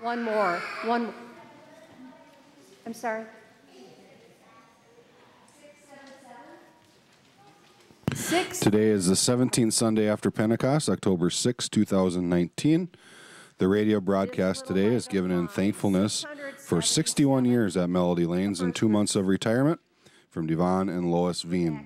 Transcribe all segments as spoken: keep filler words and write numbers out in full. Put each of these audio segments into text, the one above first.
One more. One. I'm sorry. Six. Today is the seventeenth Sunday after Pentecost, October sixth, two thousand nineteen. The radio broadcast today is given in thankfulness for sixty-one years at Melody Lanes and two months of retirement from Devon and Lois Veen.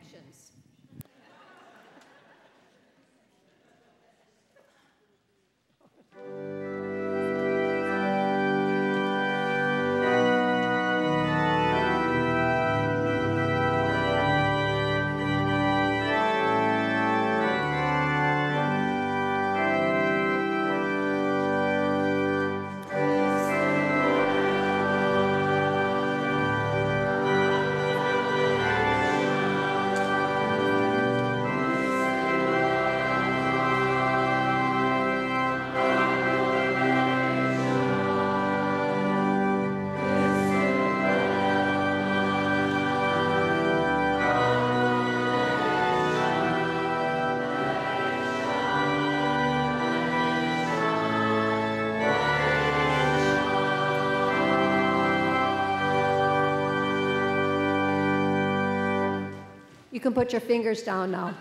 You can put your fingers down now.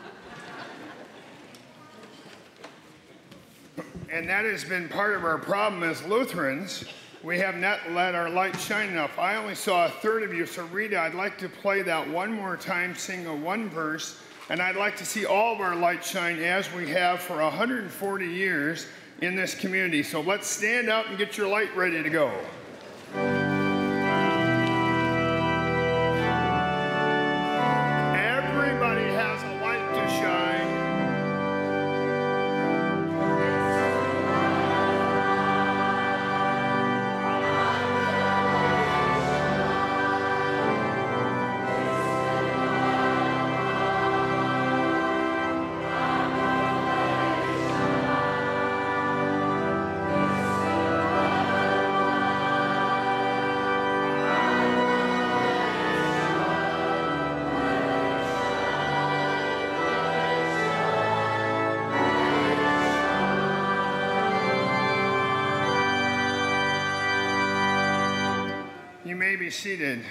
And that has been part of our problem as Lutherans. We have not let our light shine enough. I only saw a third of you, so Rita, I'd like to play that one more time, sing a one verse, and I'd like to see all of our light shine as we have for one hundred forty years in this community. So let's stand up and get your light ready to go. Seated.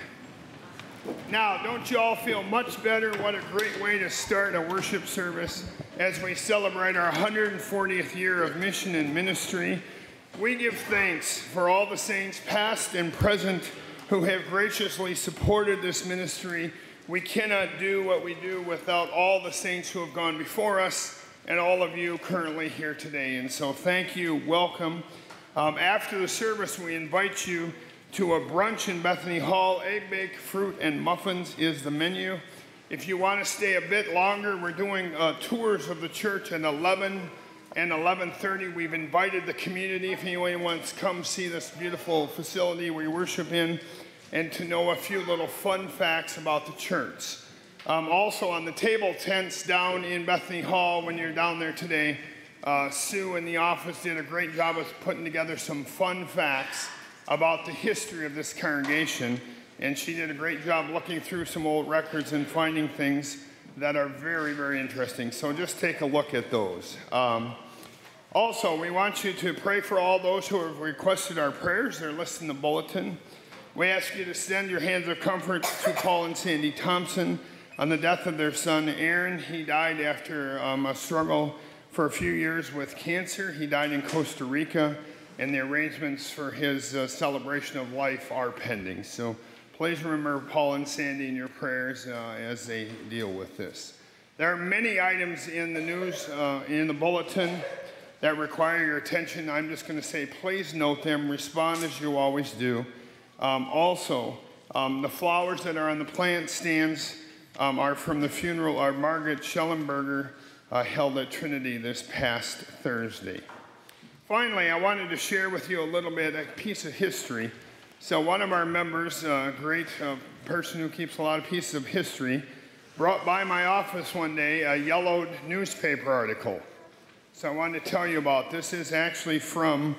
Now, don't you all feel much better? What a great way to start a worship service as we celebrate our one hundred fortieth year of mission and ministry. We give thanks for all the saints past and present who have graciously supported this ministry. We cannot do what we do without all the saints who have gone before us and all of you currently here today. And so thank you, welcome. Um, after the service, we invite you to a brunch in Bethany Hall. Egg bake, fruit, and muffins is the menu. If you want to stay a bit longer, we're doing uh, tours of the church at eleven and eleven thirty. We've invited the community, if anyone wants to come see this beautiful facility we worship in, and to know a few little fun facts about the church. Um, also on the table tents down in Bethany Hall, when you're down there today, uh, Sue in the office did a great job of putting together some fun facts about the history of this congregation, and she did a great job looking through some old records and finding things that are very, very interesting. So just take a look at those. Um, also, we want you to pray for all those who have requested our prayers. They're listed in the bulletin. We ask you to send your hands of comfort to Paul and Sandy Thompson on the death of their son, Aaron. He died after um, a struggle for a few years with cancer. He died in Costa Rica, and the arrangements for his uh, celebration of life are pending. So please remember Paul and Sandy in your prayers uh, as they deal with this. There are many items in the news, uh, in the bulletin, that require your attention. I'm just going to say, please note them, respond as you always do. Um, also, um, the flowers that are on the plant stands um, are from the funeral of Margaret Schellenberger, uh, held at Trinity this past Thursday. Finally, I wanted to share with you a little bit, a piece of history. So one of our members, a great uh, person who keeps a lot of pieces of history, brought by my office one day a yellowed newspaper article. So I wanted to tell you about this. This is actually from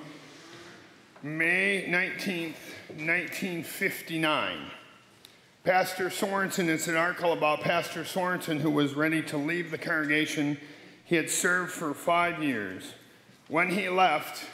May nineteenth, nineteen fifty-nine. Pastor Sorensen, it's an article about Pastor Sorensen, who was ready to leave the congregation. He had served for five years. When he left,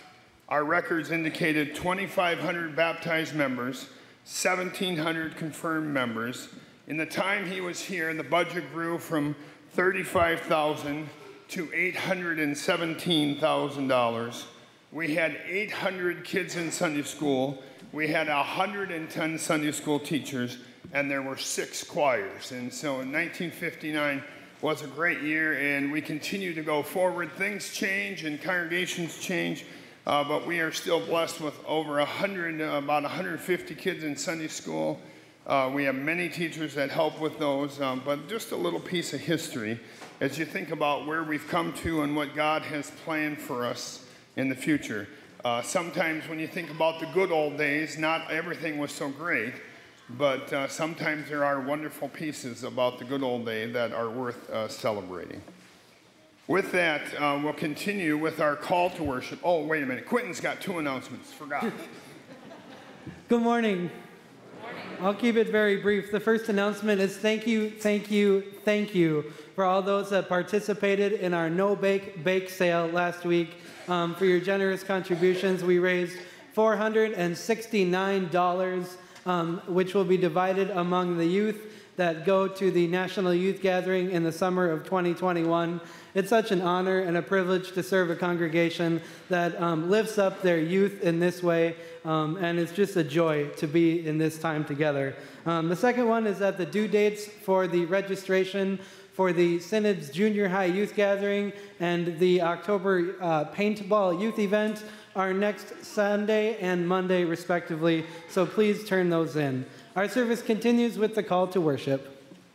Our records indicated twenty-five hundred baptized members, seventeen hundred confirmed members. In the time he was here, the budget grew from thirty-five thousand dollars to eight hundred seventeen thousand dollars. We had eight hundred kids in Sunday school. We had one hundred ten Sunday school teachers, and there were six choirs. And so in nineteen fifty-nine was a great year, and we continue to go forward. Things change and congregations change, uh, but we are still blessed with over one hundred, uh, about one hundred fifty kids in Sunday school. Uh, we have many teachers that help with those, um, but just a little piece of history as you think about where we've come to and what God has planned for us in the future. Uh, sometimes when you think about the good old days, not everything was so great, but uh, sometimes there are wonderful pieces about the good old day that are worth uh, celebrating. With that, uh, we'll continue with our call to worship. Oh, wait a minute. Quentin's got two announcements. Forgot. Good morning. I'll keep it very brief. The first announcement is thank you, thank you, thank you for all those that participated in our No Bake Bake sale last week. Um, for your generous contributions, we raised four hundred sixty-nine dollars, um, which will be divided among the youth that go to the National Youth Gathering in the summer of twenty twenty-one. It's such an honor and a privilege to serve a congregation that um, lifts up their youth in this way, um, and it's just a joy to be in this time together. Um, the second one is that the due dates for the registration for the Synod's Junior High Youth Gathering and the October uh, Paintball Youth Event are next Sunday and Monday, respectively, so please turn those in. Our service continues with the call to worship.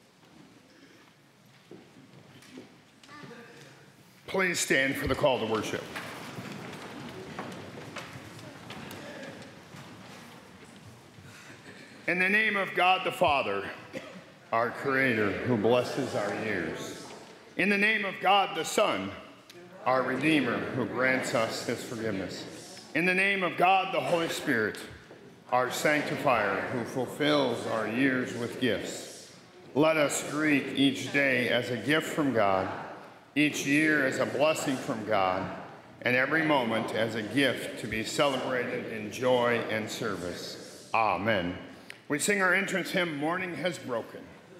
Please stand for the call to worship. In the name of God the Father, our Creator, who blesses our years. In the name of God the Son, our Redeemer, who grants us his forgiveness. In the name of God the Holy Spirit, our Sanctifier, who fulfills our years with gifts. Let us greet each day as a gift from God, each year as a blessing from God, and every moment as a gift to be celebrated in joy and service. Amen. We sing our entrance hymn, Morning Has Broken.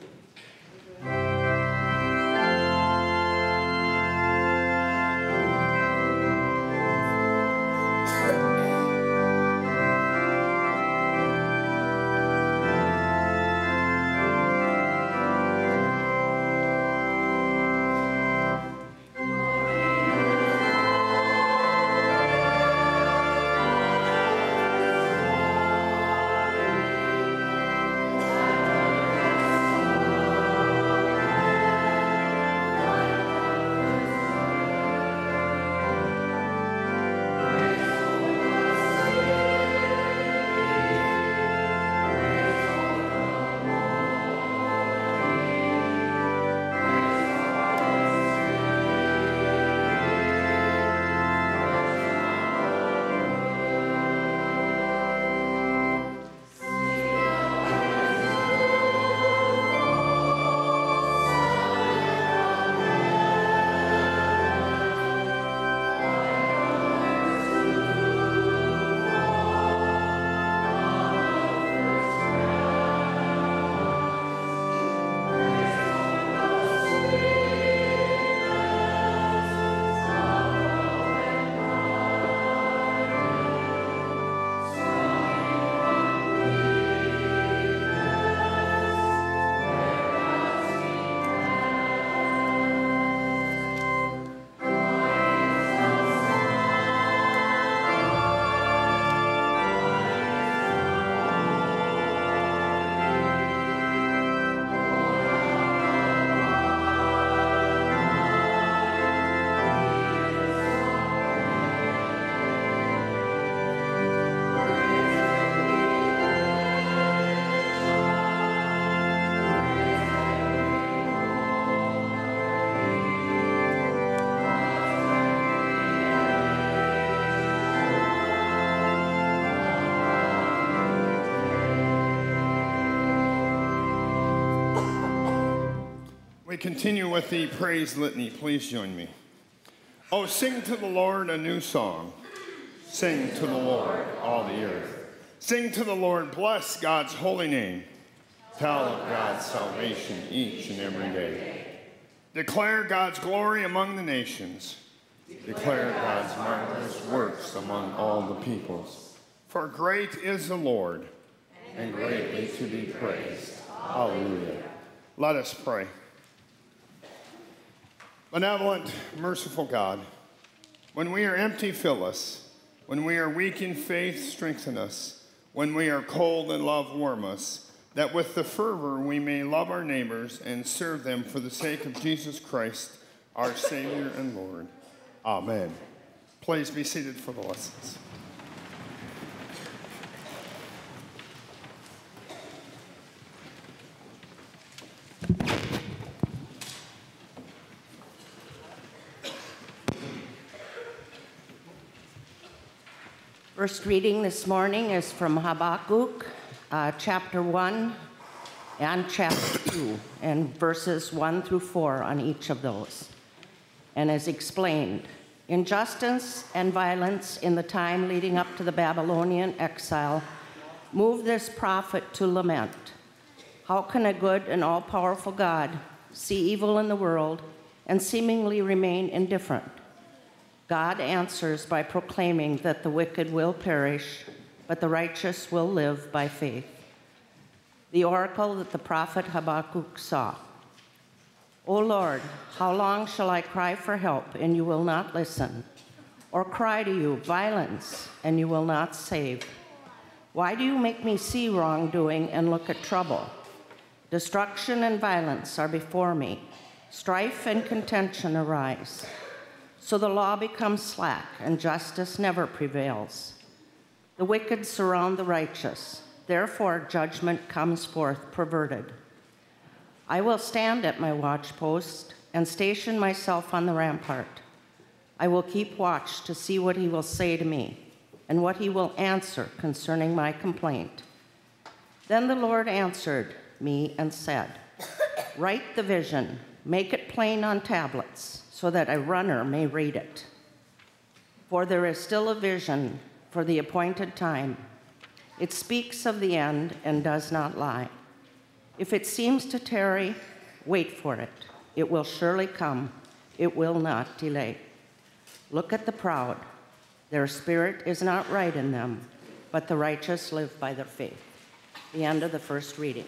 We continue with the praise litany. Please join me. Oh, sing to the Lord a new song. Sing to the Lord, all the earth. Sing to the Lord, bless God's holy name. Tell of God's salvation each and every day. Declare God's glory among the nations. Declare God's marvelous works among all the peoples. For great is the Lord, and greatly to be praised. Hallelujah. Let us pray. Benevolent, merciful God, when we are empty, fill us. When we are weak in faith, strengthen us. When we are cold in love, warm us, that with the fervor we may love our neighbors and serve them for the sake of Jesus Christ, our Savior and Lord. Amen. Please be seated for the lessons. First reading this morning is from Habakkuk, uh, chapter one and chapter two, and verses one through four on each of those. And as explained, injustice and violence in the time leading up to the Babylonian exile moved this prophet to lament. How can a good and all-powerful God see evil in the world and seemingly remain indifferent? God answers by proclaiming that the wicked will perish, but the righteous will live by faith. The oracle that the prophet Habakkuk saw. O Lord, how long shall I cry for help, and you will not listen? Or cry to you, violence, and you will not save? Why do you make me see wrongdoing and look at trouble? Destruction and violence are before me. Strife and contention arise. So the law becomes slack, and justice never prevails. The wicked surround the righteous. Therefore, judgment comes forth perverted. I will stand at my watchpost and station myself on the rampart. I will keep watch to see what he will say to me and what he will answer concerning my complaint. Then the Lord answered me and said, write the vision, make it plain on tablets, so that a runner may read it. For there is still a vision for the appointed time. It speaks of the end and does not lie. If it seems to tarry, wait for it. It will surely come. It will not delay. Look at the proud. Their spirit is not right in them, but the righteous live by their faith. The end of the first reading.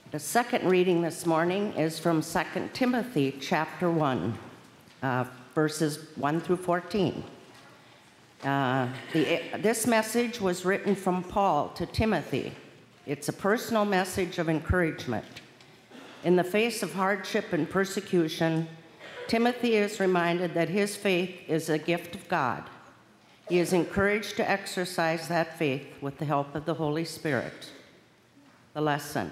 The second reading this morning is from Second Timothy chapter one, uh, verses one through fourteen. Uh, the, this message was written from Paul to Timothy. It's a personal message of encouragement. In the face of hardship and persecution, Timothy is reminded that his faith is a gift of God. He is encouraged to exercise that faith with the help of the Holy Spirit. The lesson.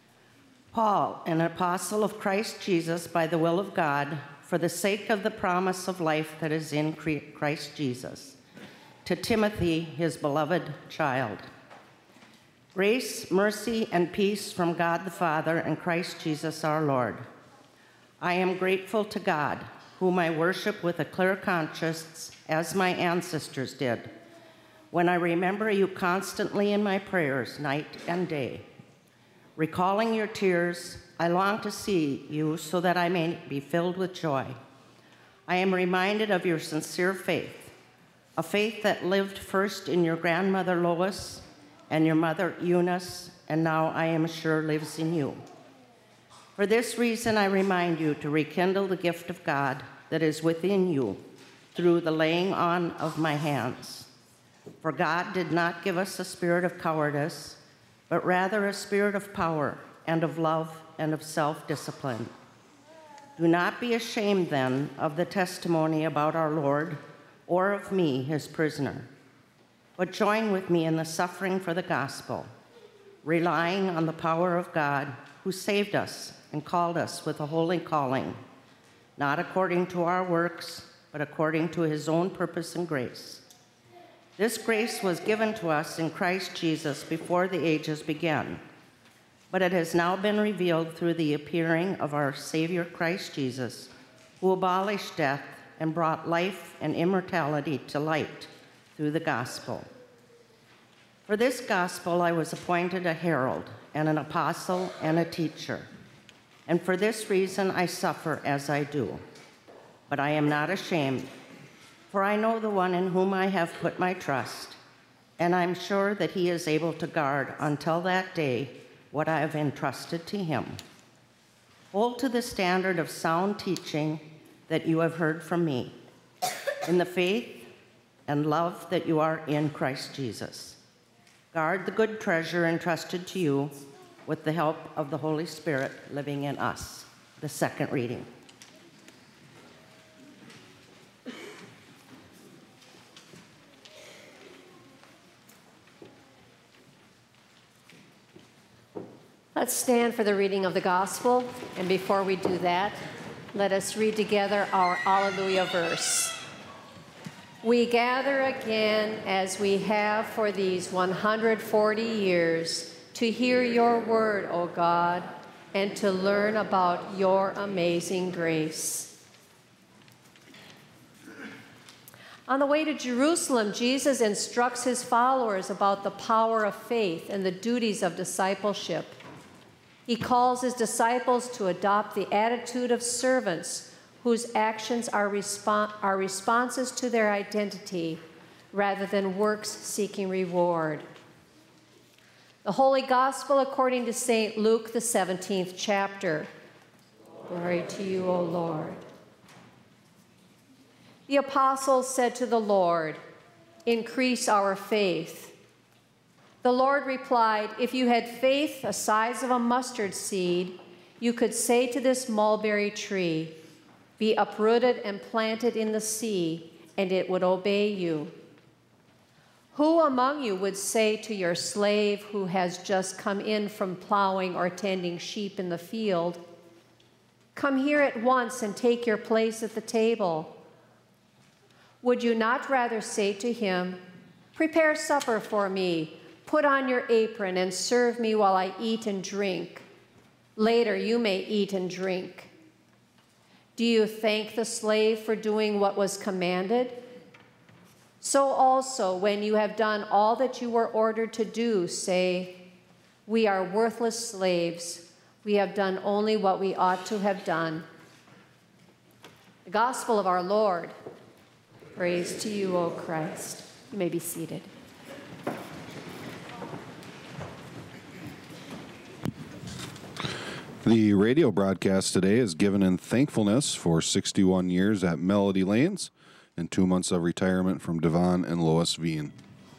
Paul, an apostle of Christ Jesus by the will of God, for the sake of the promise of life that is in Christ Jesus, to Timothy, his beloved child. Grace, mercy, and peace from God the Father and Christ Jesus our Lord. I am grateful to God, whom I worship with a clear conscience, as my ancestors did, when I remember you constantly in my prayers, night and day. Recalling your tears, I long to see you so that I may be filled with joy. I am reminded of your sincere faith, a faith that lived first in your grandmother Lois and your mother Eunice, and now I am sure lives in you. For this reason, I remind you to rekindle the gift of God that is within you through the laying on of my hands. For God did not give us a spirit of cowardice, but rather a spirit of power and of love and of self-discipline. Do not be ashamed, then, of the testimony about our Lord, or of me, his prisoner, but join with me in the suffering for the gospel, relying on the power of God who saved us and called us with a holy calling, not according to our works, but according to his own purpose and grace. This grace was given to us in Christ Jesus before the ages began, but it has now been revealed through the appearing of our Savior Christ Jesus, who abolished death and brought life and immortality to light through the gospel. For this gospel I was appointed a herald and an apostle and a teacher, and for this reason I suffer as I do. But I am not ashamed, for I know the one in whom I have put my trust, and I'm sure that he is able to guard until that day what I have entrusted to him. Hold to the standard of sound teaching that you have heard from me, in the faith and love that you are in Christ Jesus. Guard the good treasure entrusted to you with the help of the Holy Spirit living in us. The second reading. Let's stand for the reading of the gospel, and before we do that, let us read together our Alleluia verse. We gather again, as we have for these one hundred forty years, to hear your word, O God, and to learn about your amazing grace. On the way to Jerusalem, Jesus instructs his followers about the power of faith and the duties of discipleship. He calls his disciples to adopt the attitude of servants whose actions are, respon- are responses to their identity rather than works seeking reward. The Holy Gospel according to Saint Luke, the seventeenth chapter. Glory to you, O Lord. The apostles said to the Lord, "Increase our faith." The Lord replied, "If you had faith the size of a mustard seed, you could say to this mulberry tree, 'Be uprooted and planted in the sea,' and it would obey you. Who among you would say to your slave who has just come in from plowing or tending sheep in the field, 'Come here at once and take your place at the table'? Would you not rather say to him, 'Prepare supper for me, put on your apron and serve me while I eat and drink. Later you may eat and drink'? Do you thank the slave for doing what was commanded? So also, when you have done all that you were ordered to do, say, 'We are worthless slaves. We have done only what we ought to have done.'" The Gospel of our Lord. Praise to you, O Christ. You may be seated. The radio broadcast today is given in thankfulness for sixty-one years at Melody Lanes and two months of retirement from Devon and Lois Veen.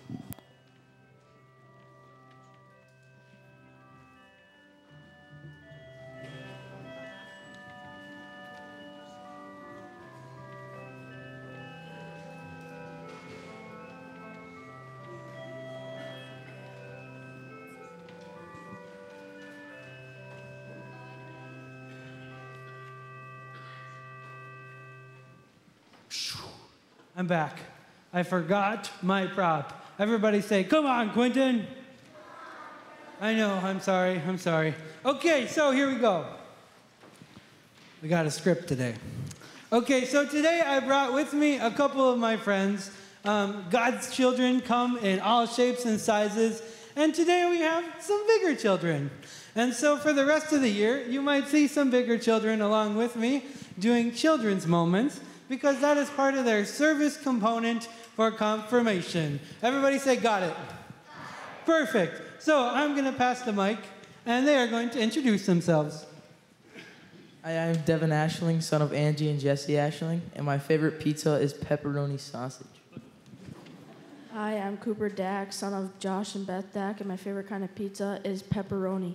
I'm back. I forgot my prop. Everybody say, come on, Quentin. I know, I'm sorry, I'm sorry. Okay, so here we go. We got a script today. Okay, so today I brought with me a couple of my friends. Um, God's children come in all shapes and sizes, and today we have some bigger children. And so for the rest of the year, you might see some bigger children along with me doing children's moments, because that is part of their service component for confirmation. Everybody say, got it. Perfect. So I'm going to pass the mic, and they are going to introduce themselves. Hi, I'm Devin Ashling, son of Angie and Jesse Ashling, and my favorite pizza is pepperoni sausage. Hi, I'm Cooper Dack, son of Josh and Beth Dack, and my favorite kind of pizza is pepperoni.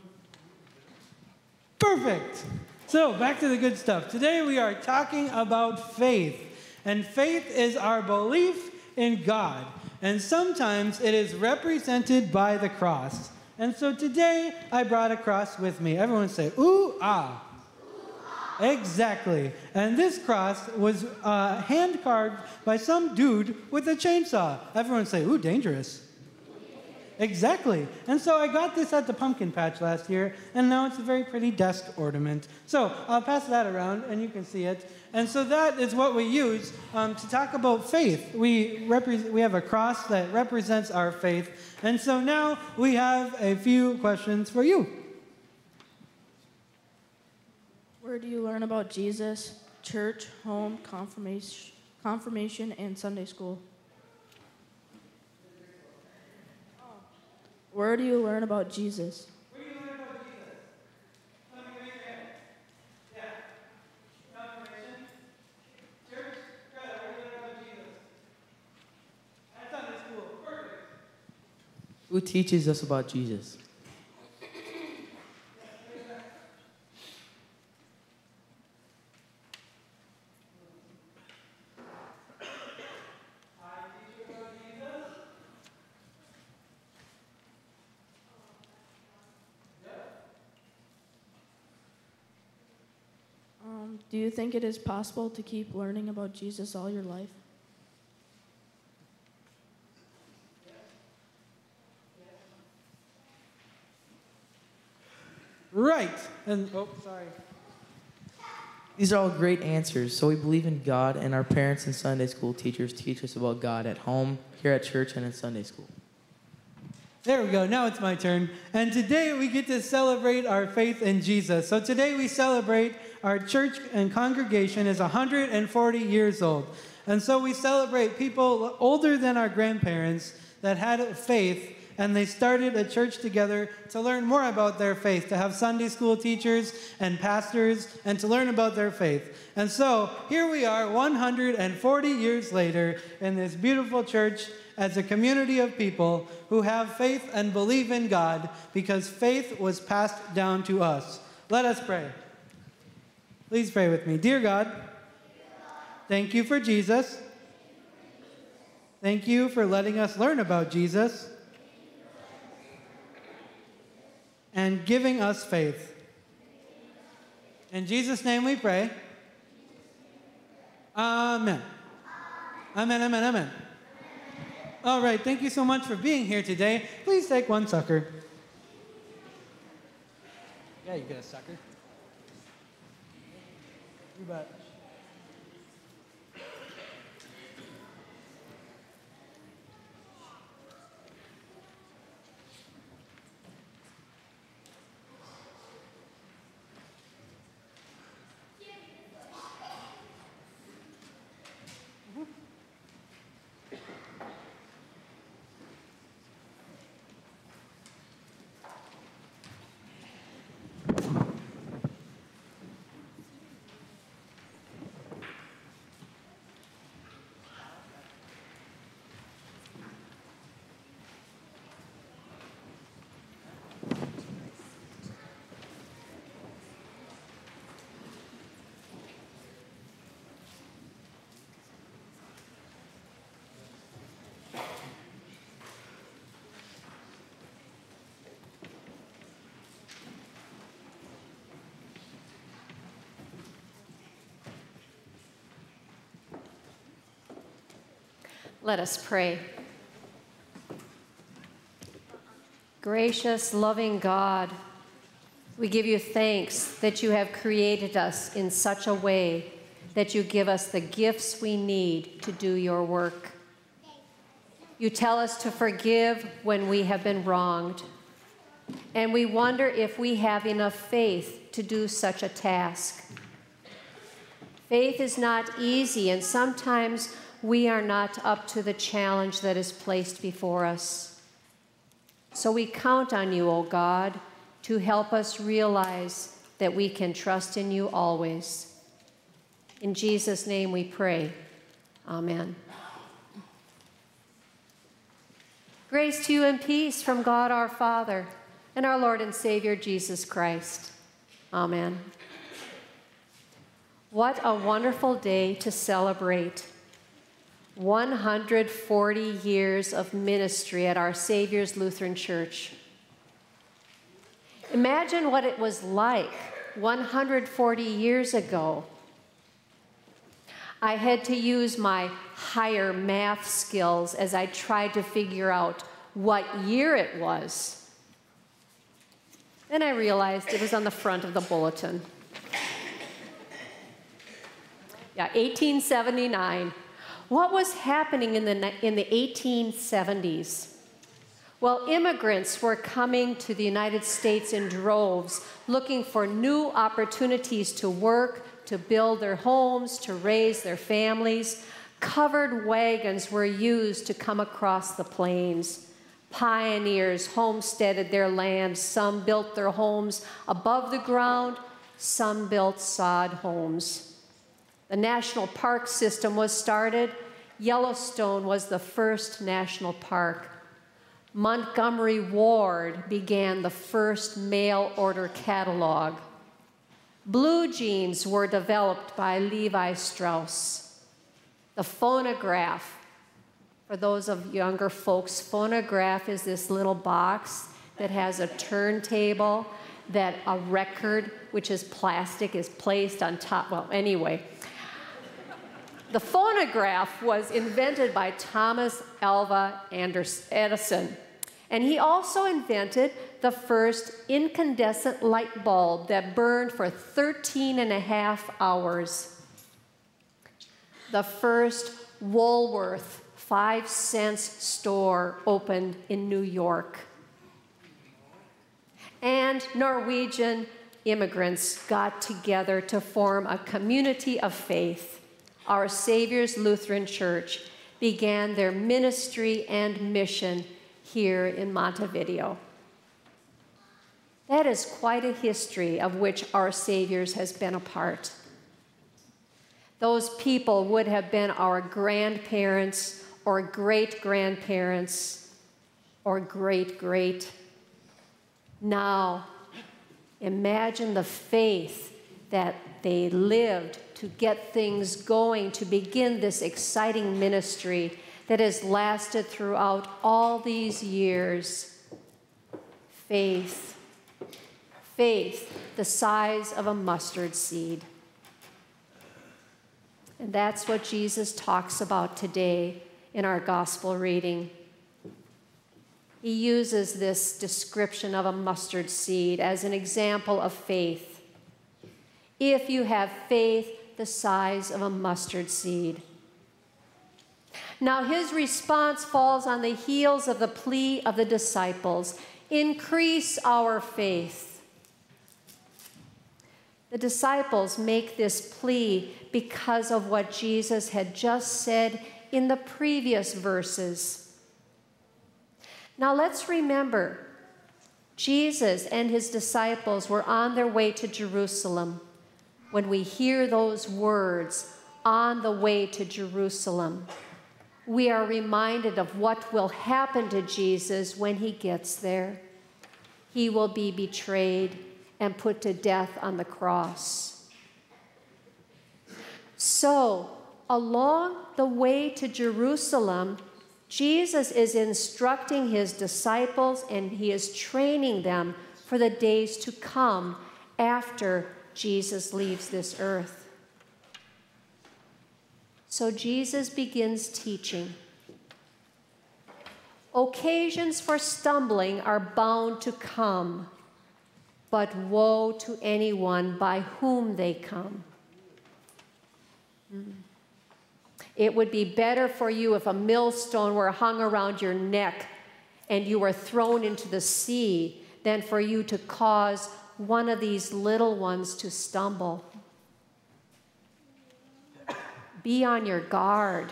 Perfect. So back to the good stuff. Today we are talking about faith. And faith is our belief in God. And sometimes it is represented by the cross. And so today I brought a cross with me. Everyone say, ooh, ah. Exactly. And this cross was uh, hand carved by some dude with a chainsaw. Everyone say, ooh, dangerous. Exactly. And so I got this at the pumpkin patch last year, and now it's a very pretty desk ornament. So I'll pass that around, and you can see it. And so that is what we use um, to talk about faith. We, repre- we have a cross that represents our faith. And so now we have a few questions for you. Where do you learn about Jesus? Church, home, confirmation, confirmation, and Sunday school. Where do you learn about Jesus? Where do you learn about Jesus? Let me raise your hand. Yeah. Confirmation. Church. Greta, where do you learn about Jesus? At Sunday school. Perfect. Who teaches us about Jesus? Um, do you think it is possible to keep learning about Jesus all your life? Right. And oh, sorry. These are all great answers. So we believe in God, and our parents and Sunday school teachers teach us about God at home, here at church, and in Sunday school. There we go. Now it's my turn. And today we get to celebrate our faith in Jesus. So today we celebrate our church and congregation is one hundred forty years old. And so we celebrate people older than our grandparents that had faith, and they started a church together to learn more about their faith, to have Sunday school teachers and pastors, and to learn about their faith. And so here we are one hundred forty years later in this beautiful church as a community of people who have faith and believe in God because faith was passed down to us. Let us pray. Please pray with me. Dear God, thank you for Jesus. Thank you for letting us learn about Jesus and giving us faith. In Jesus' name we pray. Amen. Amen, amen, amen. All right, thank you so much for being here today. Please take one sucker. Yeah, you get a sucker. You bet. Let us pray. Gracious, loving God, we give you thanks that you have created us in such a way that you give us the gifts we need to do your work. You tell us to forgive when we have been wronged, and we wonder if we have enough faith to do such a task. Faith is not easy, and sometimes we are not up to the challenge that is placed before us. So we count on you, O God, to help us realize that we can trust in you always. In Jesus' name we pray. Amen. Grace to you and peace from God our Father and our Lord and Savior Jesus Christ. Amen. What a wonderful day to celebrate one hundred forty years of ministry at Our Savior's Lutheran Church. Imagine what it was like one hundred forty years ago. I had to use my higher math skills as I tried to figure out what year it was. Then I realized it was on the front of the bulletin. Yeah, eighteen seventy-nine. What was happening in the, in the eighteen seventies? Well, immigrants were coming to the United States in droves, looking for new opportunities to work, to build their homes, to raise their families. Covered wagons were used to come across the plains. Pioneers homesteaded their land. Some built their homes above the ground. Some built sod homes. The national park system was started. Yellowstone was the first national park. Montgomery Ward began the first mail order catalog. Blue jeans were developed by Levi Strauss. The phonograph, for those of younger folks, phonograph is this little box that has a turntable that a record, which is plastic, is placed on top. Well, anyway. The phonograph was invented by Thomas Alva Edison, and he also invented the first incandescent light bulb that burned for thirteen and a half hours. The first Woolworth five cents store opened in New York. And Norwegian immigrants got together to form a community of faith. Our Savior's Lutheran Church began their ministry and mission here in Montevideo. That is quite a history of which Our Savior's has been a part. Those people would have been our grandparents or great-grandparents or great-great. Now, imagine the faith that they lived to get things going, to begin this exciting ministry that has lasted throughout all these years. Faith. Faith, the size of a mustard seed. And that's what Jesus talks about today in our gospel reading. He uses this description of a mustard seed as an example of faith. If you have faith the size of a mustard seed. Now his response falls on the heels of the plea of the disciples, increase our faith. The disciples make this plea because of what Jesus had just said in the previous verses. Now let's remember, Jesus and his disciples were on their way to Jerusalem. When we hear those words, on the way to Jerusalem, we are reminded of what will happen to Jesus when he gets there. He will be betrayed and put to death on the cross. So, along the way to Jerusalem, Jesus is instructing his disciples and he is training them for the days to come after Jesus leaves this earth. So Jesus begins teaching. Occasions for stumbling are bound to come, but woe to anyone by whom they come. Mm. It would be better for you if a millstone were hung around your neck and you were thrown into the sea than for you to cause one of these little ones to stumble. Be on your guard.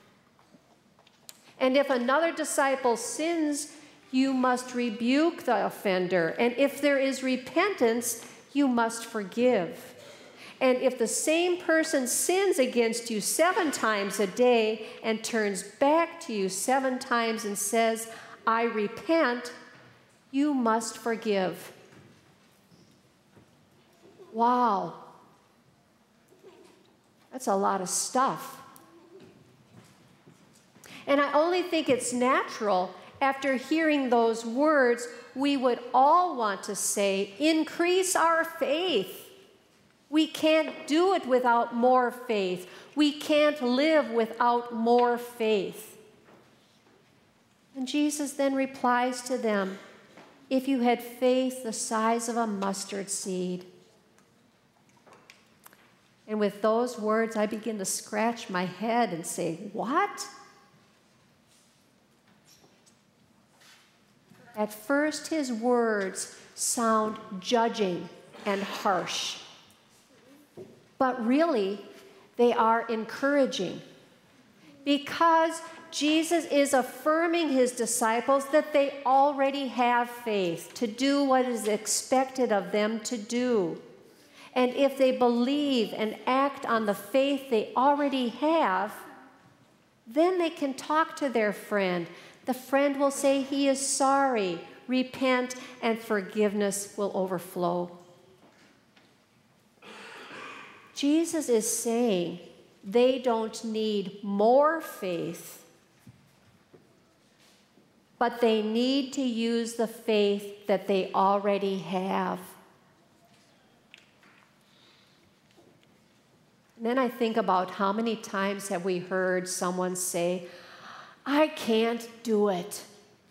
And if another disciple sins, you must rebuke the offender. And if there is repentance, you must forgive. And if the same person sins against you seven times a day and turns back to you seven times and says, I repent, you must forgive. Wow. That's a lot of stuff. And I only think it's natural, after hearing those words, we would all want to say, increase our faith. We can't do it without more faith. We can't live without more faith. And Jesus then replies to them, if you had faith the size of a mustard seed. And with those words, I begin to scratch my head and say, what? At first, his words sound judging and harsh. But really, they are encouraging, because Jesus is affirming his disciples that they already have faith to do what is expected of them to do. And if they believe and act on the faith they already have, then they can talk to their friend. The friend will say he is sorry, repent, and forgiveness will overflow. Jesus is saying they don't need more faith, but they need to use the faith that they already have. And then I think about how many times have we heard someone say, I can't do it.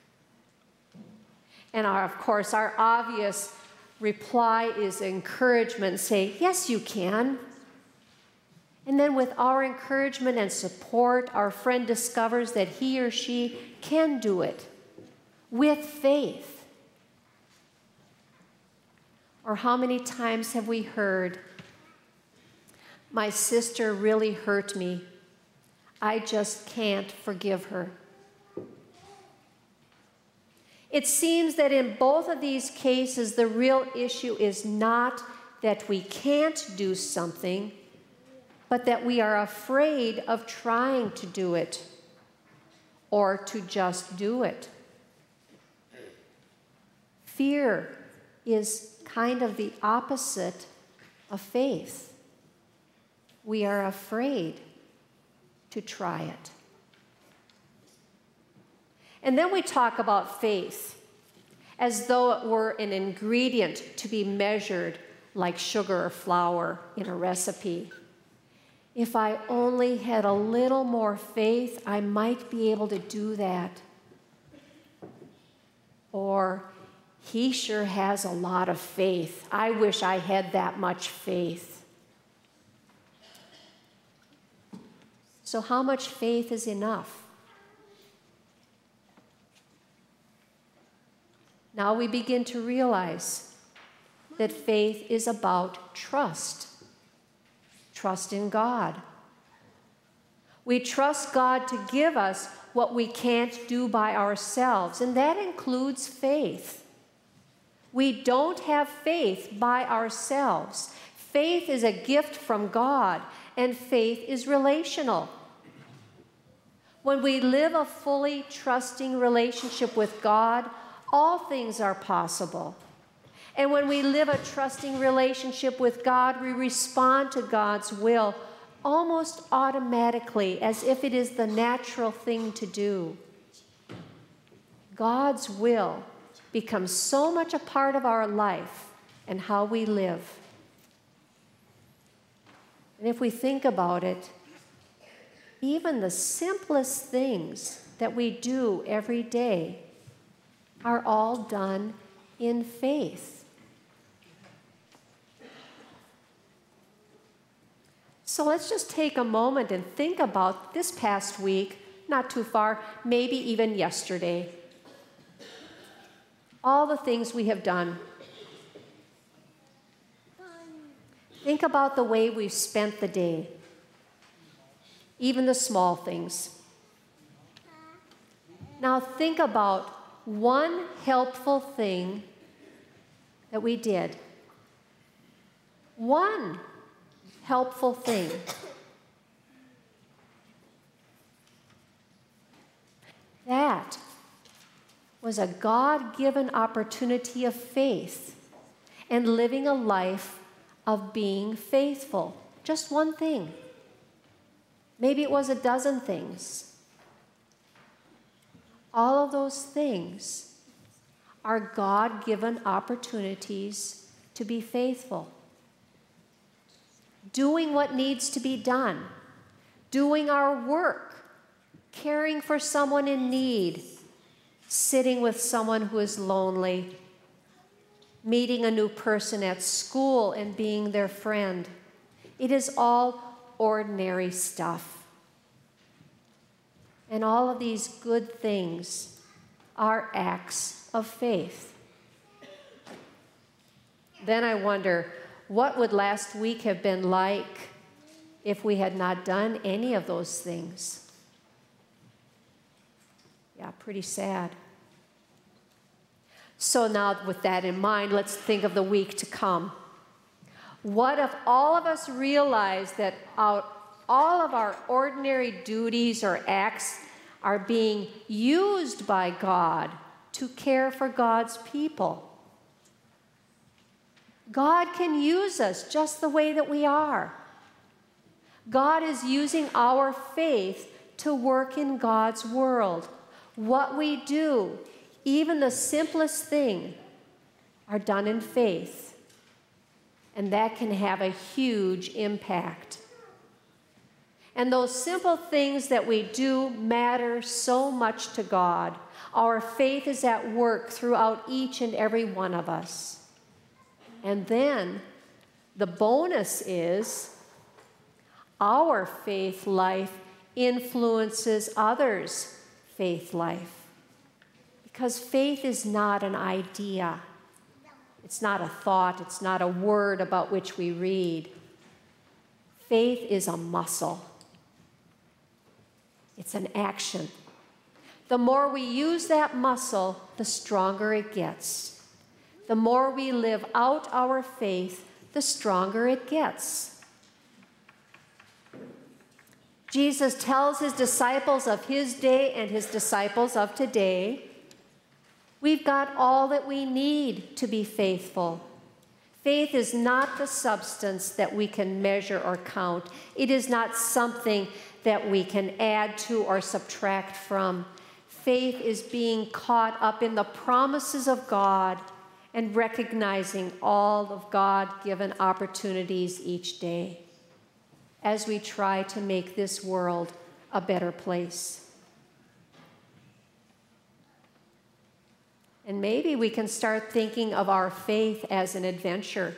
And our, of course, our obvious reply is encouragement. Say, yes, you can. And then with our encouragement and support, our friend discovers that he or she can do it with faith. Or how many times have we heard, my sister really hurt me. I just can't forgive her. It seems that in both of these cases, the real issue is not that we can't do something, but that we are afraid of trying to do it or to just do it. Fear is kind of the opposite of faith. We are afraid to try it. And then we talk about faith as though it were an ingredient to be measured like sugar or flour in a recipe. If I only had a little more faith, I might be able to do that. Or, he sure has a lot of faith. I wish I had that much faith. So how much faith is enough? Now we begin to realize that faith is about trust. Trust in God. We trust God to give us what we can't do by ourselves, and that includes faith. We don't have faith by ourselves. Faith is a gift from God, and faith is relational. When we live a fully trusting relationship with God, all things are possible. And when we live a trusting relationship with God, we respond to God's will almost automatically, as if it is the natural thing to do. God's will becomes so much a part of our life and how we live. And if we think about it, even the simplest things that we do every day are all done in faith. So let's just take a moment and think about this past week, not too far, maybe even yesterday. All the things we have done. Think about the way we've spent the day, even the small things. Now think about one helpful thing that we did. One helpful thing. That was a God-given opportunity of faith and living a life of being faithful. Just one thing. Maybe it was a dozen things. All of those things are God-given opportunities to be faithful. Doing what needs to be done. Doing our work. Caring for someone in need. Sitting with someone who is lonely. Meeting a new person at school and being their friend. It is all ordinary stuff. And all of these good things are acts of faith. Then I wonder, what would last week have been like if we had not done any of those things? Yeah, pretty sad. So now with that in mind, let's think of the week to come. What if all of us realize that our, all of our ordinary duties or acts are being used by God to care for God's people? God can use us just the way that we are. God is using our faith to work in God's world. What we do, even the simplest thing, are done in faith. And that can have a huge impact. And those simple things that we do matter so much to God. Our faith is at work throughout each and every one of us. And then the bonus is our faith life influences others' faith life. Because faith is not an idea. It's not a thought. It's not a word about which we read. Faith is a muscle. It's an action. The more we use that muscle, the stronger it gets. The more we live out our faith, the stronger it gets. Jesus tells his disciples of his day and his disciples of today, we've got all that we need to be faithful. Faith is not the substance that we can measure or count. It is not something that we can add to or subtract from. Faith is being caught up in the promises of God and recognizing all of God-given opportunities each day as we try to make this world a better place. And maybe we can start thinking of our faith as an adventure.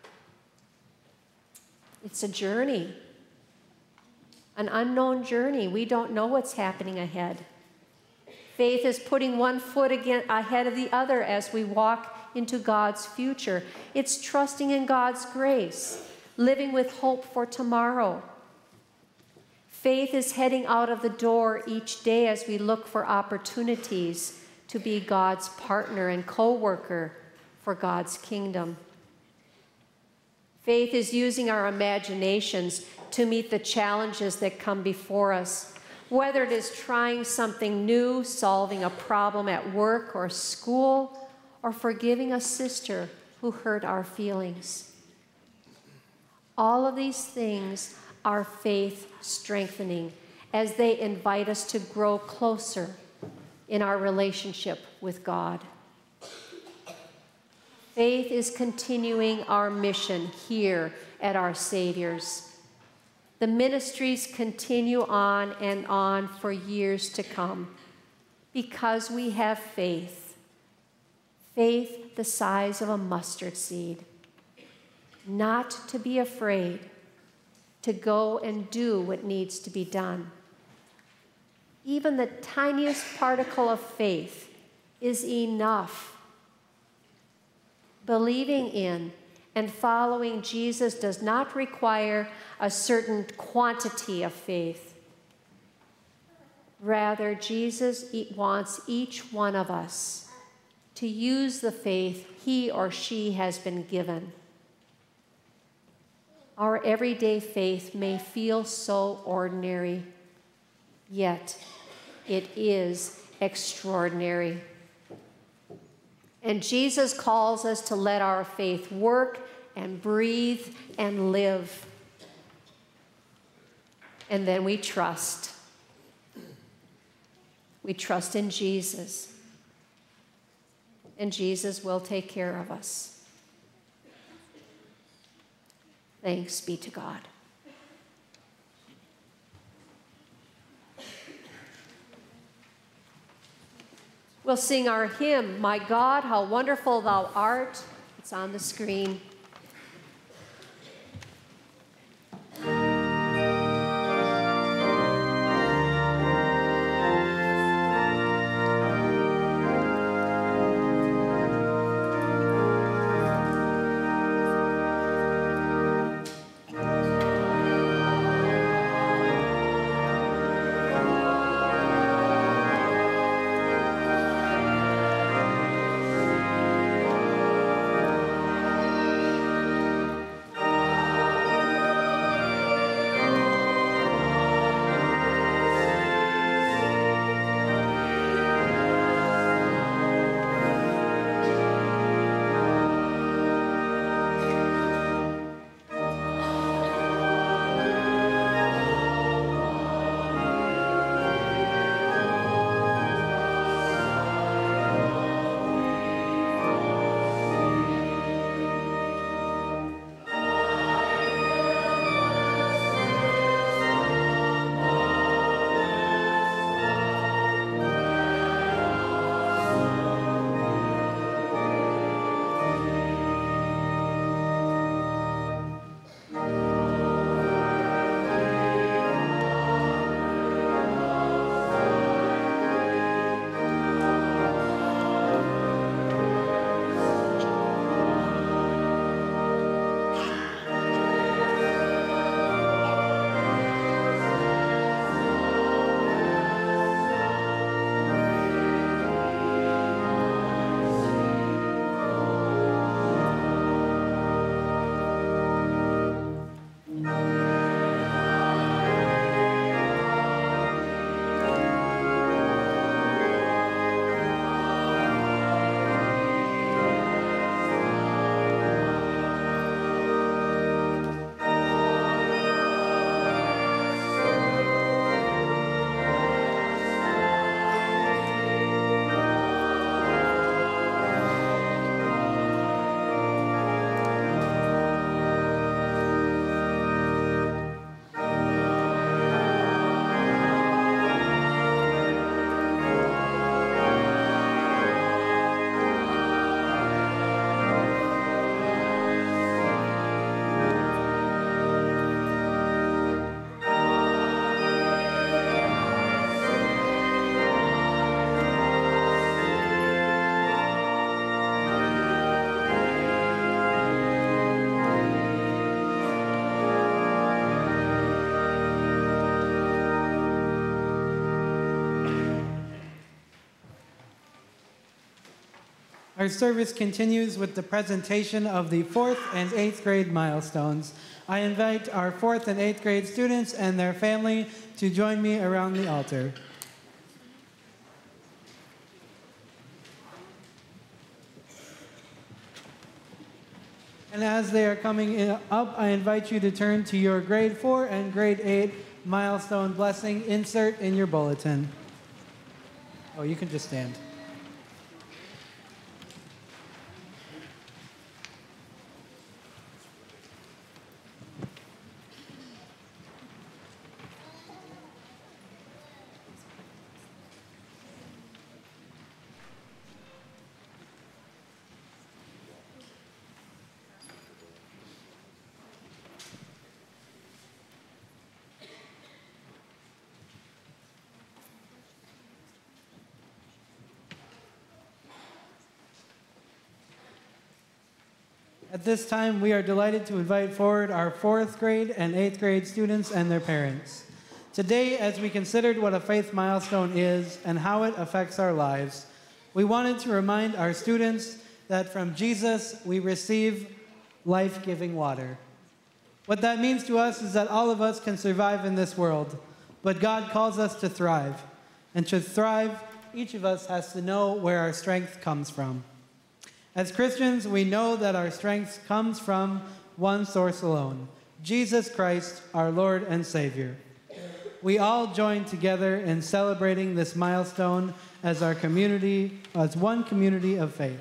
It's a journey, an unknown journey. We don't know what's happening ahead. Faith is putting one foot again ahead of the other as we walk into God's future. It's trusting in God's grace, living with hope for tomorrow. Faith is heading out of the door each day as we look for opportunities to be God's partner and co-worker for God's kingdom. Faith is using our imaginations to meet the challenges that come before us, whether it is trying something new, solving a problem at work or school, or forgiving a sister who hurt our feelings. All of these things are faith strengthening as they invite us to grow closer in our relationship with God. Faith is continuing our mission here at Our Savior's. The ministries continue on and on for years to come. because we have faith, faith the size of a mustard seed, not to be afraid, to go and do what needs to be done. Even the tiniest particle of faith is enough. Believing in and following Jesus does not require a certain quantity of faith. Rather, Jesus wants each one of us to use the faith he or she has been given. Our everyday faith may feel so ordinary, yet it is extraordinary. And Jesus calls us to let our faith work and breathe and live. And then we trust. We trust in Jesus. And Jesus will take care of us. Thanks be to God. We'll sing our hymn, My God, How Wonderful Thou Art. It's on the screen. Our service continues with the presentation of the fourth and eighth grade milestones. I invite our fourth and eighth grade students and their family to join me around the altar. And as they are coming in, up, I invite you to turn to your grade four and grade eight milestone blessing insert in your bulletin. Oh, you can just stand. At this time, we are delighted to invite forward our fourth grade and eighth grade students and their parents. Today, as we considered what a faith milestone is and how it affects our lives, we wanted to remind our students that from Jesus we receive life-giving water. What that means to us is that all of us can survive in this world, but God calls us to thrive. And to thrive, each of us has to know where our strength comes from. As Christians, we know that our strength comes from one source alone, Jesus Christ, our Lord and Savior. We all join together in celebrating this milestone as our community, as one community of faith.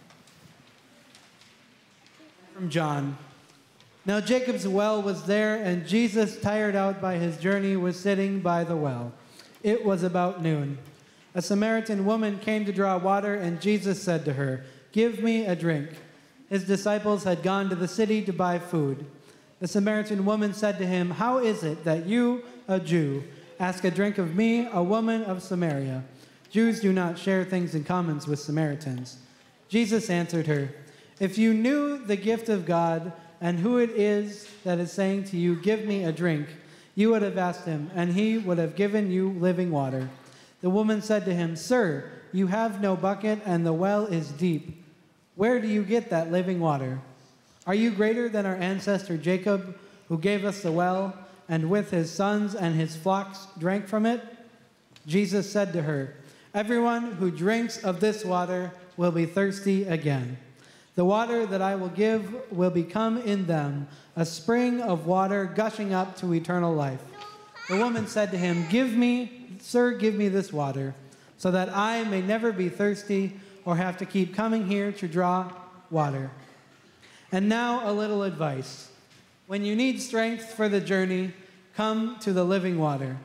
From John. Now Jacob's well was there, and Jesus, tired out by his journey, was sitting by the well. It was about noon. A Samaritan woman came to draw water, and Jesus said to her, "Give me a drink." His disciples had gone to the city to buy food. The Samaritan woman said to him, "How is it that you, a Jew, ask a drink of me, a woman of Samaria? Jews do not share things in common with Samaritans." Jesus answered her, "If you knew the gift of God and who it is that is saying to you, 'Give me a drink,' you would have asked him, and he would have given you living water." The woman said to him, "Sir, you have no bucket, and the well is deep. Where do you get that living water? Are you greater than our ancestor Jacob, who gave us the well, and with his sons and his flocks drank from it?" Jesus said to her, "Everyone who drinks of this water will be thirsty again. The water that I will give will become in them a spring of water gushing up to eternal life." The woman said to him, "Give me, sir, give me this water, so that I may never be thirsty or have to keep coming here to draw water." And now a little advice. When you need strength for the journey, come to the living water.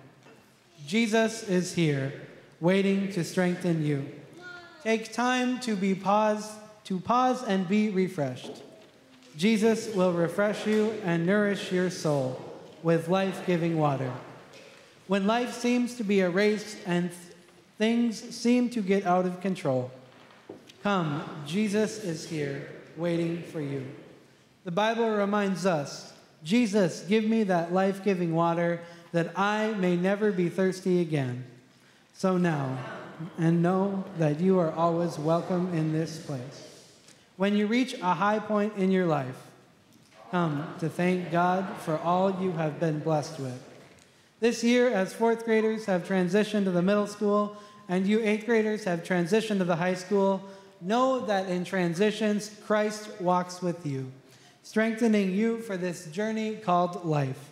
Jesus is here, waiting to strengthen you. Take time to be paused, to pause and be refreshed. Jesus will refresh you and nourish your soul with life-giving water. When life seems to be a race and th- things seem to get out of control, come, Jesus is here, waiting for you. The Bible reminds us, "Jesus, give me that life-giving water that I may never be thirsty again." So now, and know that you are always welcome in this place. When you reach a high point in your life, come to thank God for all you have been blessed with. This year, as fourth graders have transitioned to the middle school, and you eighth graders have transitioned to the high school, know that in transitions, Christ walks with you, strengthening you for this journey called life.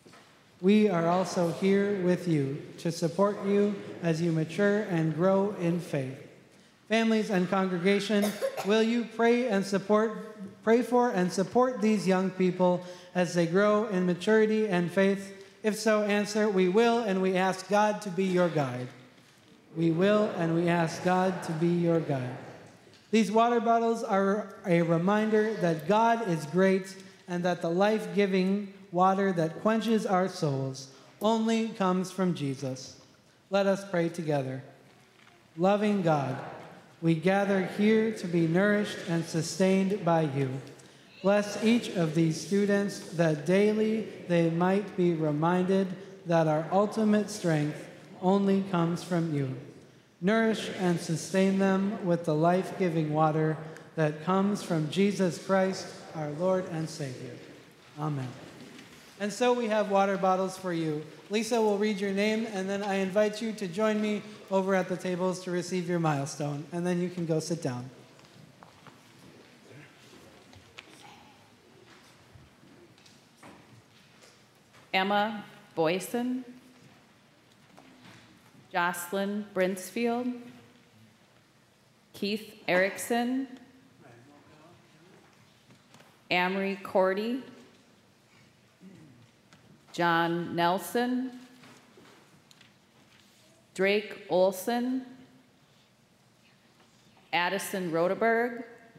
We are also here with you to support you as you mature and grow in faith. Families and congregation, will you pray and support, pray for and support these young people as they grow in maturity and faith? If so, answer, "We will," and we ask God to be your guide. We will, and we ask God to be your guide. These water bottles are a reminder that God is great and that the life-giving water that quenches our souls only comes from Jesus. Let us pray together. Loving God, we gather here to be nourished and sustained by you. Bless each of these students that daily they might be reminded that our ultimate strength only comes from you. Nourish and sustain them with the life-giving water that comes from Jesus Christ, our Lord and Savior. Amen. And so we have water bottles for you. Lisa will read your name, and then I invite you to join me over at the tables to receive your milestone, and then you can go sit down. Emma Boyson, Jocelyn Brinsfield, Keith Erickson, Amory Cordy, John Nelson, Drake Olson, Addison Rodeberg,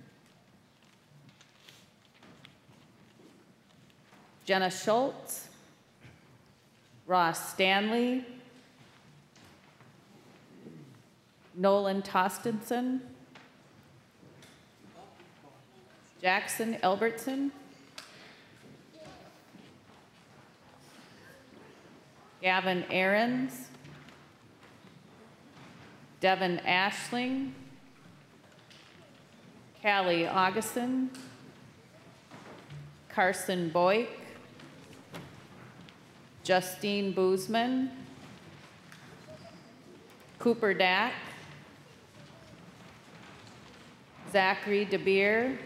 Jenna Schultz, Ross Stanley, Nolan Tostenson, Jackson Albertson, Gavin Ahrens, Devin Ashling, Callie Augustin, Carson Boyk, Justine Boozman, Cooper Dack, Zachary DeBeer,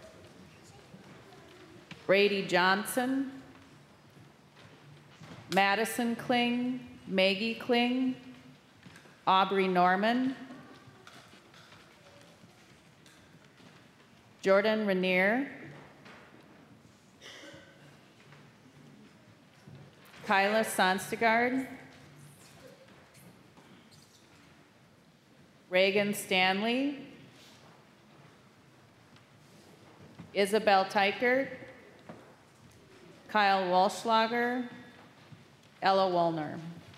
Brady Johnson, Madison Kling, Maggie Kling, Aubrey Norman, Jordan Rainier, Kyla Sonstegard, Reagan Stanley, Isabel Teichert, Kyle Walschlager, Ella Wollner.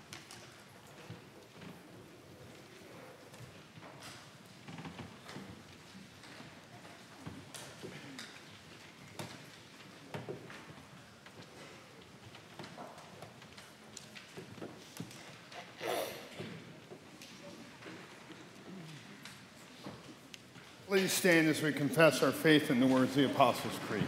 Please stand as we confess our faith in the words of the Apostles' Creed.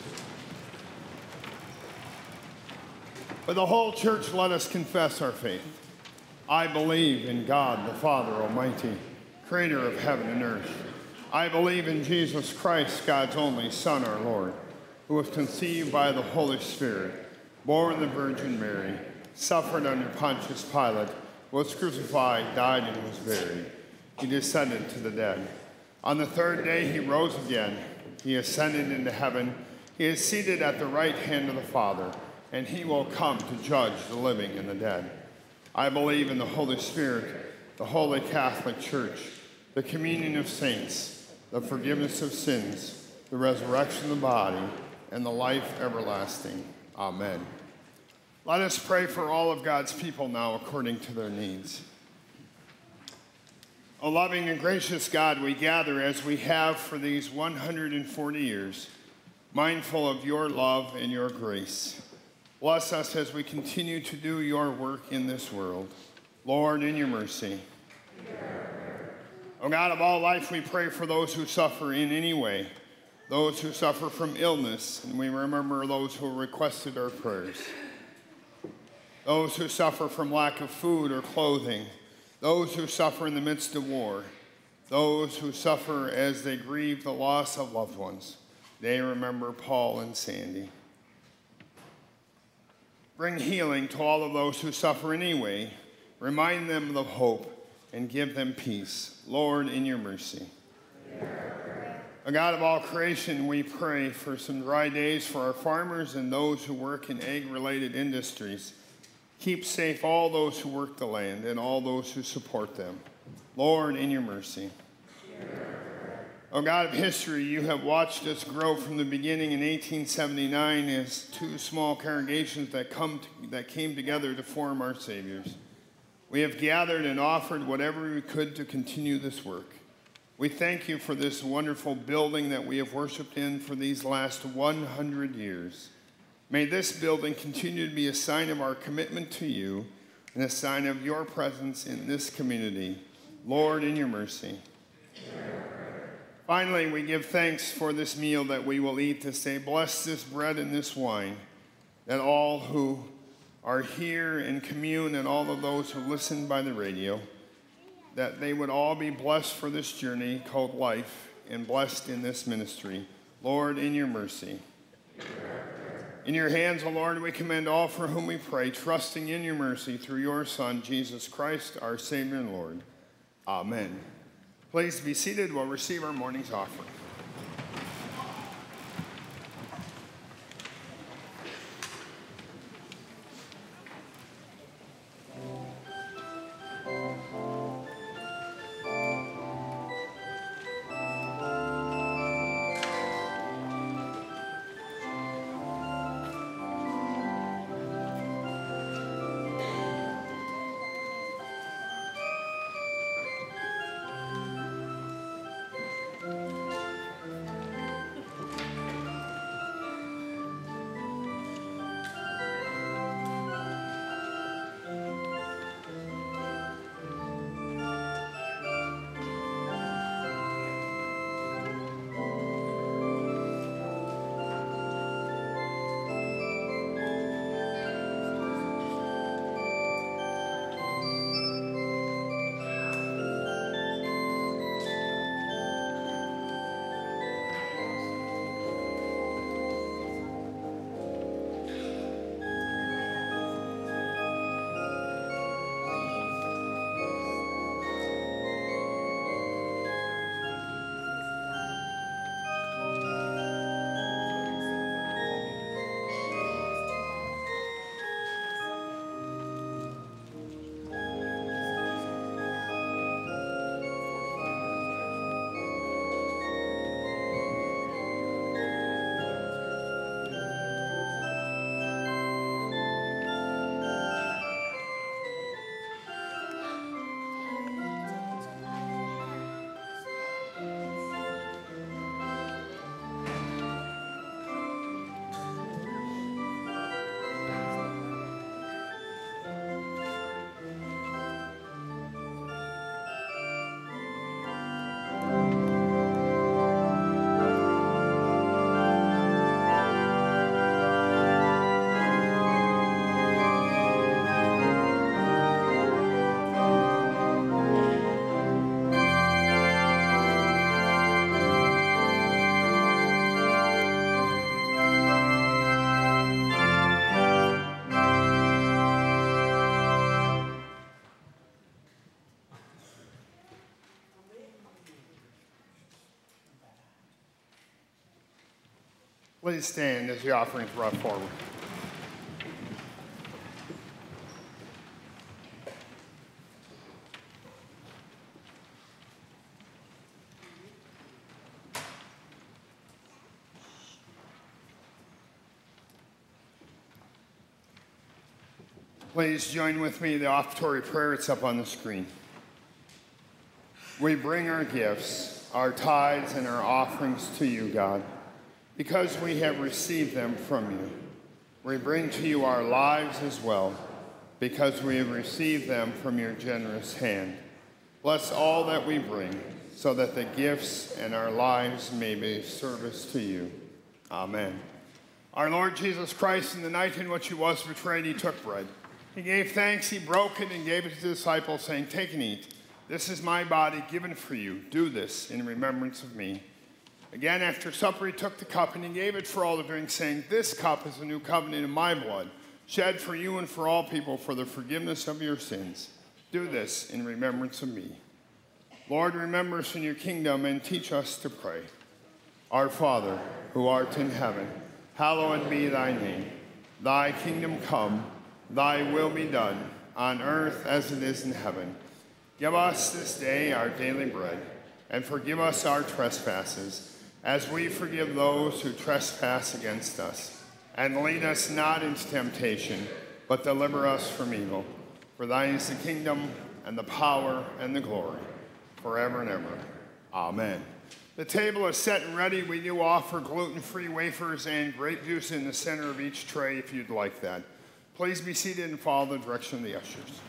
For the whole church, let us confess our faith. I believe in God, the Father Almighty, creator of heaven and earth. I believe in Jesus Christ, God's only Son, our Lord, who was conceived by the Holy Spirit, born of the Virgin Mary, suffered under Pontius Pilate, was crucified, died, and was buried. He descended to the dead. On the third day he rose again. He ascended into heaven. He is seated at the right hand of the Father, and he will come to judge the living and the dead. I believe in the Holy Spirit, the Holy Catholic Church, the communion of saints, the forgiveness of sins, the resurrection of the body, and the life everlasting. Amen. Let us pray for all of God's people now according to their needs. O loving and gracious God, we gather as we have for these one hundred forty years, mindful of your love and your grace. Bless us as we continue to do your work in this world. Lord, in your mercy. O God of all life, we pray for those who suffer in any way, those who suffer from illness, and we remember those who requested our prayers, those who suffer from lack of food or clothing, those who suffer in the midst of war, those who suffer as they grieve the loss of loved ones. They remember Paul and Sandy. Bring healing to all of those who suffer in any way. Remind them of hope and give them peace. Lord, in your mercy. O God of all creation, we pray for some dry days for our farmers and those who work in egg-related industries. Keep safe all those who work the land and all those who support them. Lord, in your mercy. O God of history, you have watched us grow from the beginning in eighteen seventy-nine as two small congregations that, come to, that came together to form our Saviors. We have gathered and offered whatever we could to continue this work. We thank you for this wonderful building that we have worshiped in for these last one hundred years. May this building continue to be a sign of our commitment to you and a sign of your presence in this community. Lord, in your mercy. Finally, we give thanks for this meal that we will eat this day. Bless this bread and this wine, that all who are here in commune and all of those who listen by the radio, that they would all be blessed for this journey called life and blessed in this ministry. Lord, in your mercy. In your hands, O Lord, we commend all for whom we pray, trusting in your mercy through your Son, Jesus Christ, our Savior and Lord. Amen. Please be seated. We'll receive our morning's offering. Please stand as the offering is brought forward. Please join with me in the offertory prayer. It's up on the screen. We bring our gifts, our tithes, and our offerings to you, God, because we have received them from you. We bring to you our lives as well, because we have received them from your generous hand. Bless all that we bring, so that the gifts and our lives may be of service to you. Amen. Our Lord Jesus Christ, in the night in which he was betrayed, he took bread. He gave thanks, he broke it, and gave it to the disciples, saying, "Take and eat. This is my body given for you. Do this in remembrance of me." Again, after supper, he took the cup, and he gave it for all to drink, saying, "This cup is the new covenant in my blood, shed for you and for all people for the forgiveness of your sins. Do this in remembrance of me." Lord, remember us in your kingdom and teach us to pray. Our Father, who art in heaven, hallowed be thy name. Thy kingdom come, thy will be done, on earth as it is in heaven. Give us this day our daily bread, and forgive us our trespasses, as we forgive those who trespass against us. And lead us not into temptation, but deliver us from evil. For thine is the kingdom, and the power, and the glory, forever and ever. Amen. The table is set and ready. We do offer gluten-free wafers and grape juice in the center of each tray if you'd like that. Please be seated and follow the direction of the ushers.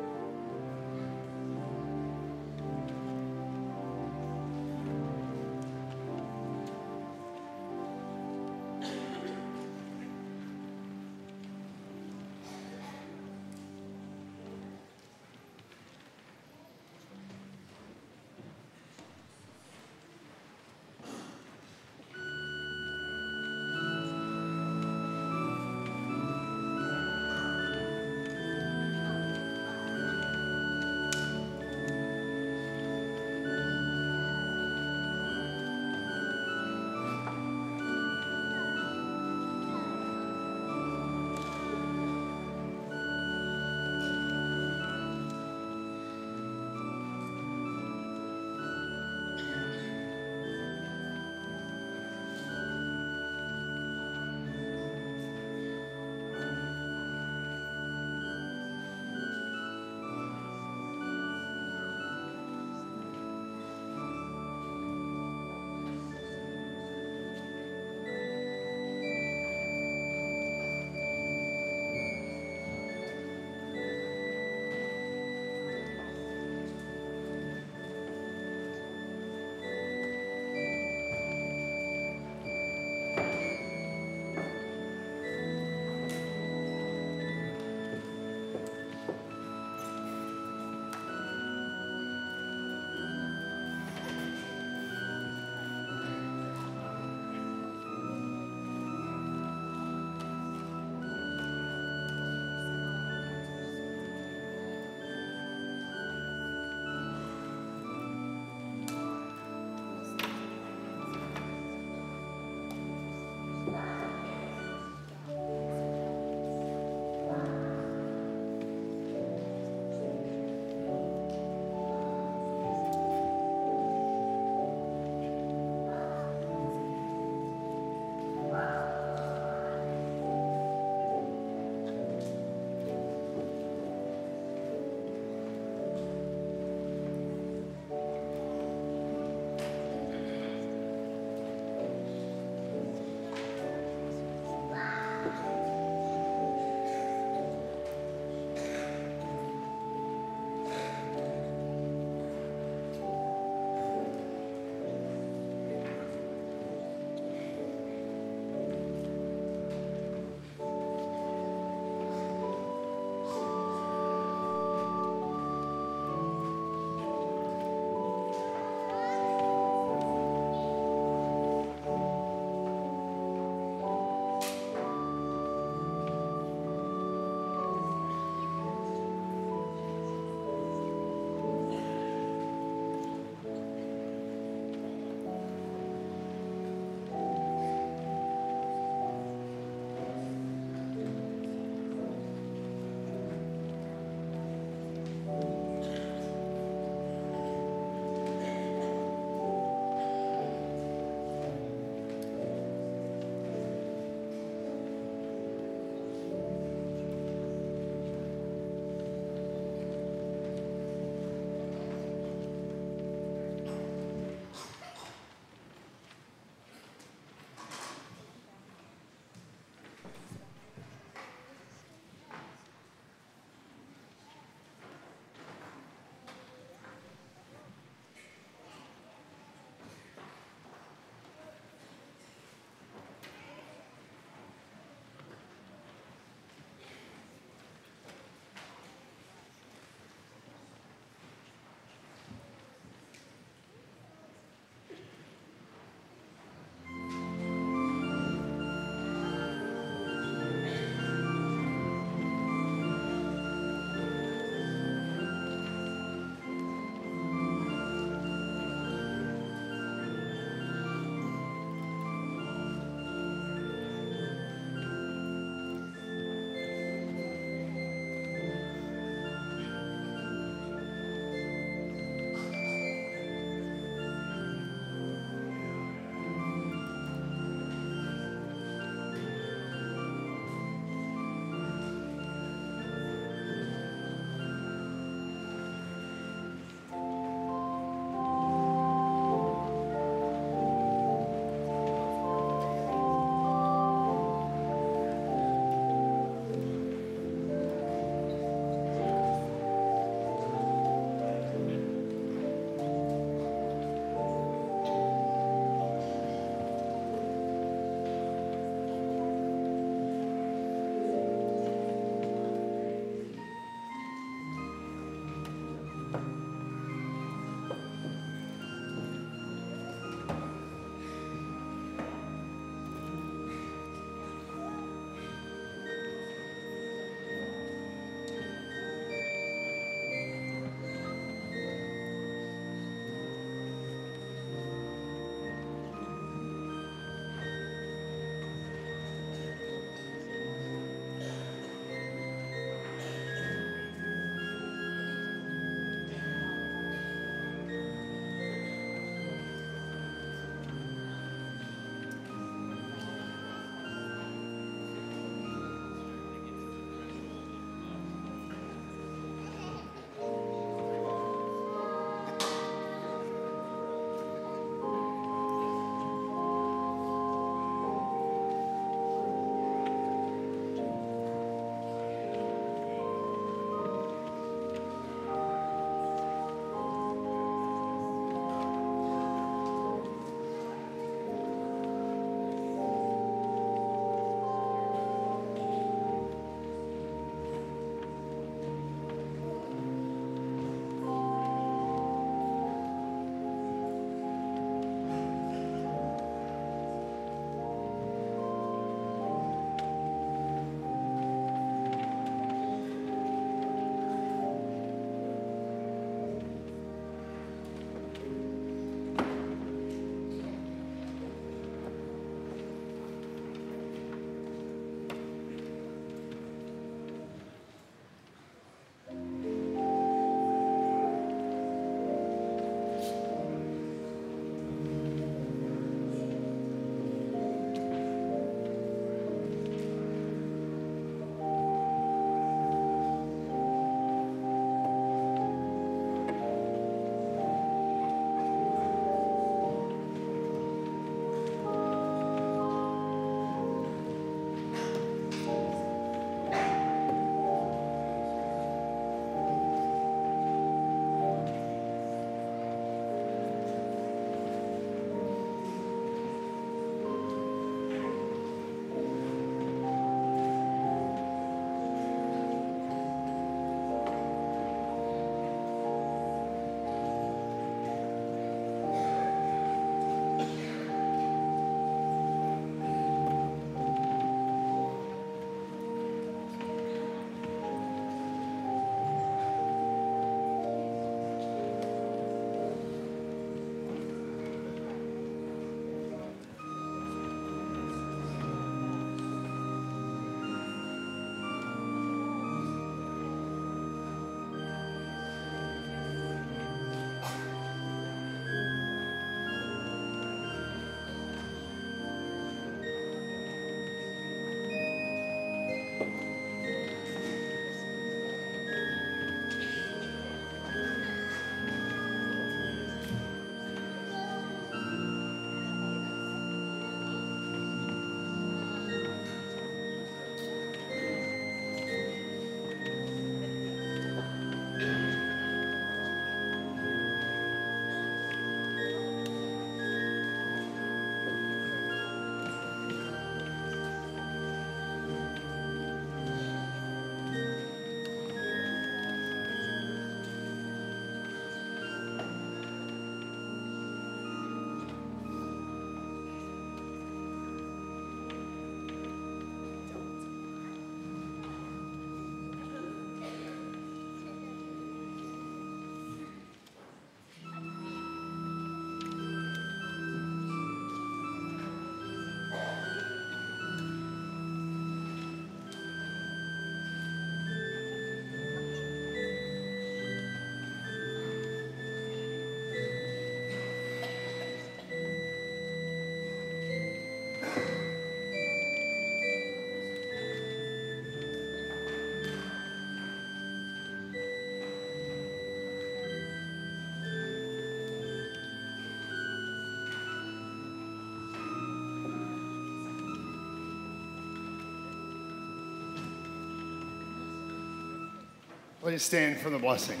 Please stand for the blessing.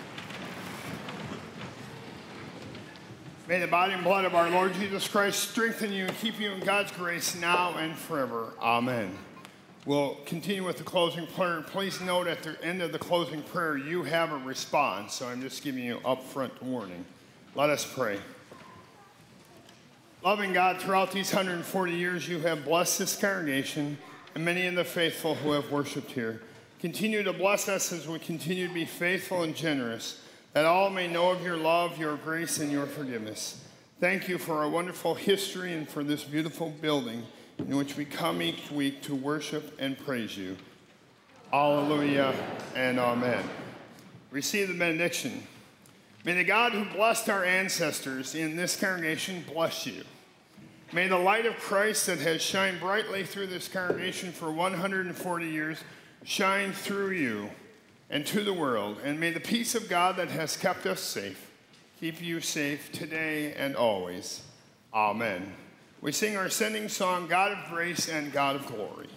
May the body and blood of our Lord Jesus Christ strengthen you and keep you in God's grace now and forever. Amen. We'll continue with the closing prayer. Please note at the end of the closing prayer, you have a response. So I'm just giving you upfront warning. Let us pray. Loving God, throughout these one hundred forty years, you have blessed this congregation and many of the faithful who have worshiped here. Continue to bless us as we continue to be faithful and generous, that all may know of your love, your grace, and your forgiveness. Thank you for our wonderful history and for this beautiful building in which we come each week to worship and praise you. Alleluia and amen. Receive the benediction. May the God who blessed our ancestors in this congregation bless you. May the light of Christ that has shined brightly through this congregation for one hundred forty years shine through you and to the world. And may the peace of God that has kept us safe keep you safe today and always. Amen. We sing our sending song, God of Grace and God of Glory.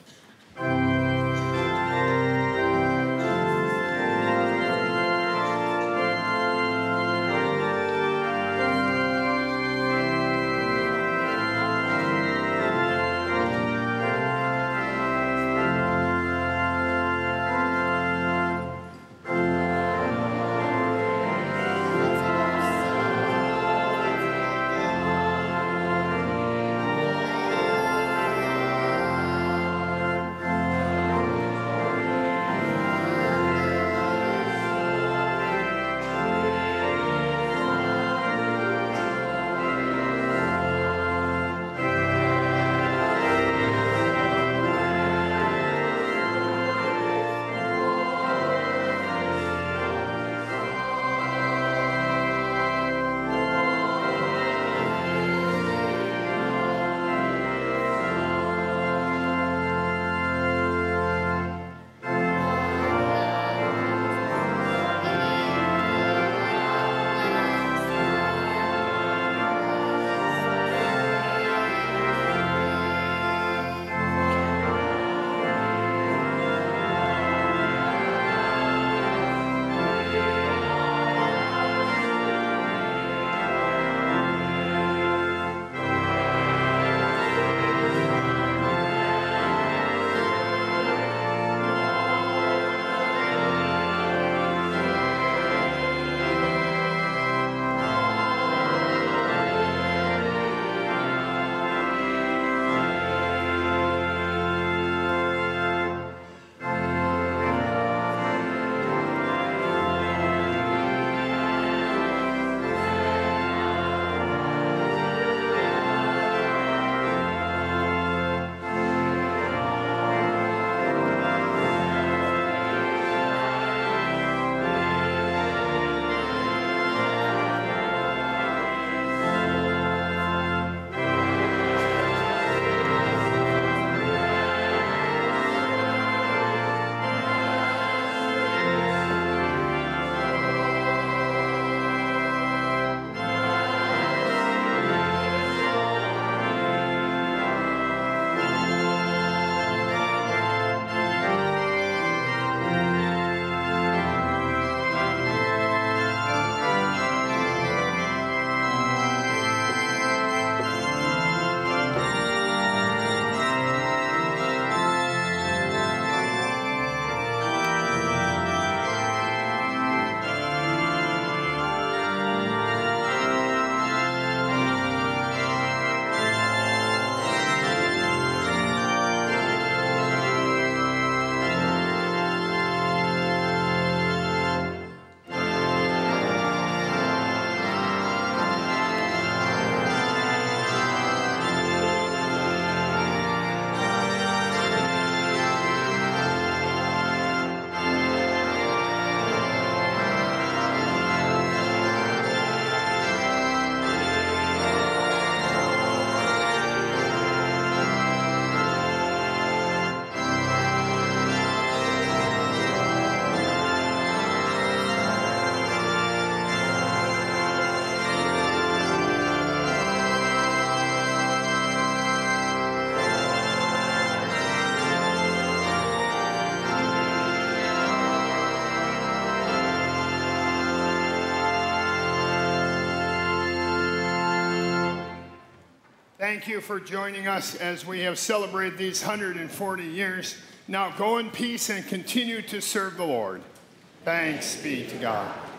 Thank you for joining us as we have celebrated these one hundred forty years. Now go in peace and continue to serve the Lord. Thanks be to God.